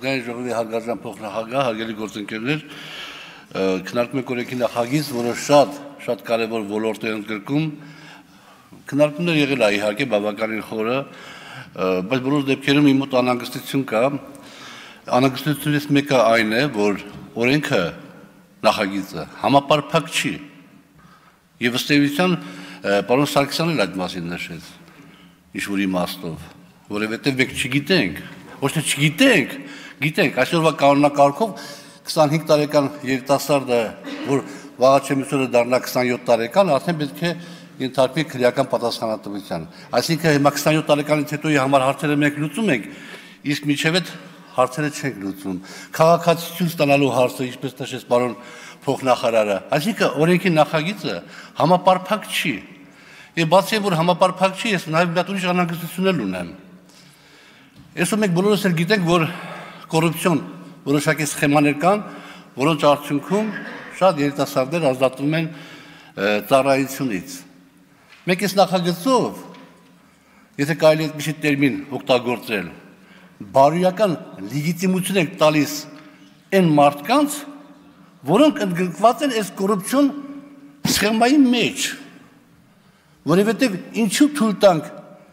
ազգային ժողովի հարգարժան փոխնախագահ, հարգելի գործընկերներ, քննարկում ենք օրենքի նախագիծ, որը շատ կարևոր ոլորտ է ընդգրկում, քննարկումներ եղել է իհարկե բավականին խորը, բայց բոլոր դեպքերում իմ մոտ անհանգստություն կա, անհանգստությունից մեկը այն է, որ օրենքը նախագիծը համապարփակ չի, եւ ըստ էության պարոն Սարգսյանն էլ այդ մասին նշեց, ինչ-որ իմաստով, որովհետեւ մենք չգիտենք, ոչ թե չգիտենք, գիտենք, այսօրվա կանոնակարգով 25 տարեկան երիտասարդը, որ վաղ չեմիսորը դառնա 27 տարեկան, արդեն պետք է ենթարկվի քրեական պատասխանատվության։ Այսինքն հիմա 27 տարեկանից հետո համար հարցերը մենք լուծում ենք, իսկ մինչև այդ հարցերը չենք լուծում։ Քաղաքացիություն ստանալու հարցը, ինչպես նշեց պարոն փոխնախարարը, այսինքն օրենքի նախագիծը համապարփակ չի։ Եվ բացի որ համապարփակ չի, ես նաև մի ուրիշ անհանգստություն ունեմ։ Այսօր մենք բոլորս էլ գիտենք, որ կոռուպցիոն որոշակի սխեմաներ կան, որոնց արդյունքում շատ երիտասարդներ ազատվում են ծառայությունից։ Մենք այս նախագծով, եթե կարելի է այդպիսի տերմին օգտագործել, բարոյական լեգիտիմություն ենք տալիս այն մարդկանց, որոնք ընդգրկված են այս կոռուպցիոն սխեմայի մեջ, որովհետև ինչու թույլ տանք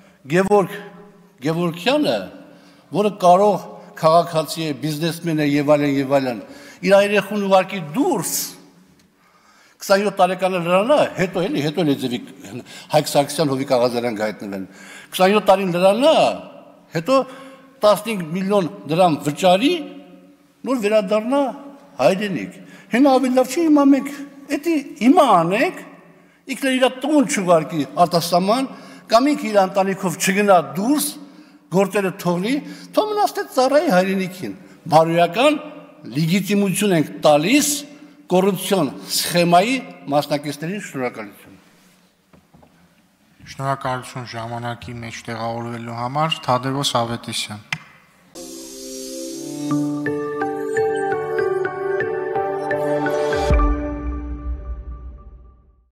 Գևորգյանը, որը կարող քաղաքացի է, բիզնեսմեն է եւ այլն, իր երեխուն ուղարկի դուրս 27 տարեկան լրանա, հետո լեզվի Հայկ Սարգսյան Հովիկ Աղազարյան գայտնվեն, 27 տարին լրանա, հետո 15 միլիոն դրամ վճարի, նոր վերադառնա հայրենիք։ Հիմա ավելի լավ չի, հիմա մենք հիմա անենք, ինքն իր տուն չուղարկի արտասահման, կամ ինքը իր ընտանիքով չգնա դուրս, գործերը թողնի, թող մնաց թե ծառայի հայրենիքին։ Բարոյական լեգիտիմություն ենք տալիս կոռուպցիոն սխեմայի մասնակիցներին։ Շնորհակալություն։ Շնորհակալություն ժամանակի մեջ տեղավորվելու համար, Թադևոս Ավետիսյան։